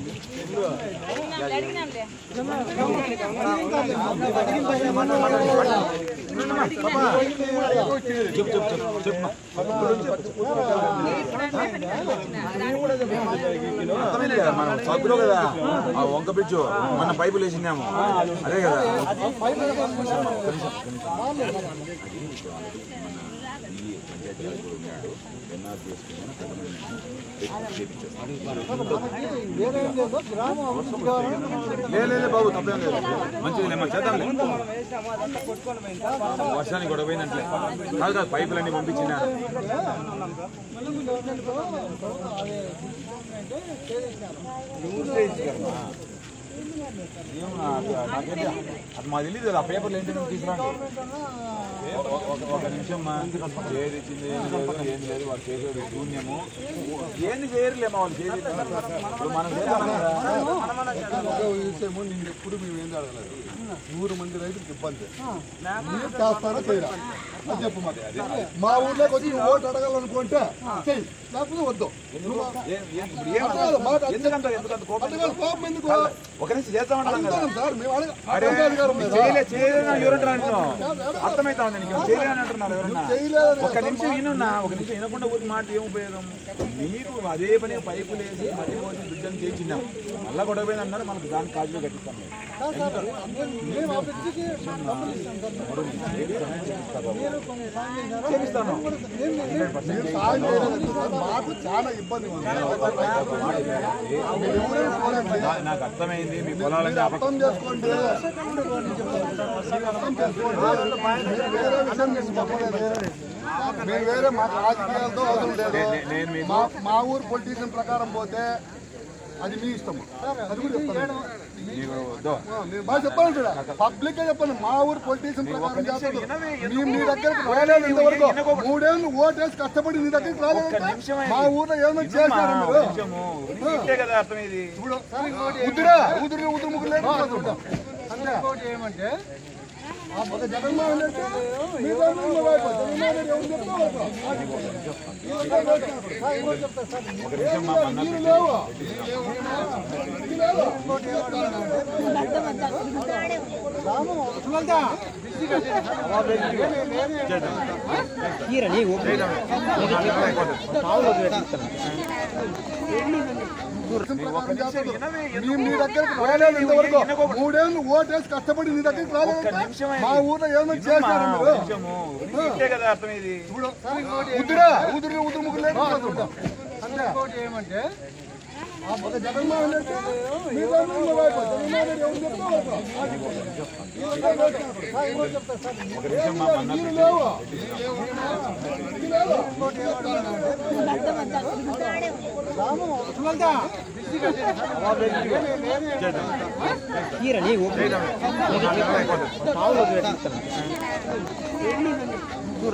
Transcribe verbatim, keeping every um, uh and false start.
సబ్బులో కదా ఆ వంక పిచ్చు మన పైపులు వేసినాము అదే కదా లేదు బాబు తప్పేం లేదు మంచిగా చేద్దాంలే వర్షానికి గొడవ పోయినట్లే కాదు కాదు పైపులన్నీ పంపించిన అది మాకు తెలియదు కదా ఆ పేపర్లు ఏంటి తీసుకురాండి ఒక నిమిషం ఏది ఇచ్చింది ఏం లేదు ఏం లేదు వాళ్ళు చేసేది శూన్యము ఏంది చేయరులేమో వాళ్ళు చేసేది ఇప్పుడు మనం విషయము నేను ఎప్పుడు మేము ఏం అడగలేదు నూరు మంది రైతులకు ఇబ్బంది మీరు చేస్తారో చేయరా అని చెప్పు మరి మా ఊర్లోకి వచ్చి ఓటు అడగాలనుకుంటే చెయ్యి లేకపోతే వద్దు కోపం ఎందుకు ఒక నిమిషం చేస్తామంటాం సార్ మేము అర్థమైతా ఉంది నీకు చేయలేని అంటున్నారు ఎవరన్నా ఒక నిమిషం వినున్నా ఒక నిమిషం వినకుండా ఊరికి మాట ఏం ఉపయోగం మీకు అదే పని పైపులు వేసి మళ్ళీ పోసి దుడ్డని చేయించినాం మళ్ళా గొడవ పోయింది అన్నారు మనకు దాని కాజులో కట్టిస్తాం చేపిస్తాను మాకు చాలా ఇబ్బంది నాకు అర్థమైంది మీ పొలాలని అర్థం చేసుకోండి మేము వేరే మా రాజకీయాలతో అవసరం లేదు మా ఊరు పొలిటీషియన్ ప్రకారం పోతే అది మీ ఇష్టము అది కూడా చెప్తాను బాగా చెప్పాను చూడ పబ్లిక్ గా చెప్పండి మా ఊరు పొలిటీషియన్ ప్రకారం చేస్తాను మీ దగ్గరకు రాలేదు ఇంతవరకు మూడేళ్ళు ఓటేసి కష్టపడి నీ దగ్గరికి రాలేదు మా ఊర్లో ఏమైనా చేశారు ఇప్పుడు ఉదురా ఉదురు ఉదురు ముగ్గురు లేదు ఏమంటే జగన్మోహన్ రెడ్డి మీరు లేవు మీ దగ్గరకు రాలేదు ఇంతవరకు మూడేళ్ళు ఓటేసి కష్టపడి నీ దగ్గరికి రాలేదు మా ఊర్లో ఏమైనా చేశారు ఇప్పుడు ఉదురా ఉదురు ఉదురు ముగ్గురు లేదు ఏమంటే జగన్మోహన్ రెడ్డి మీరు లేవు నీ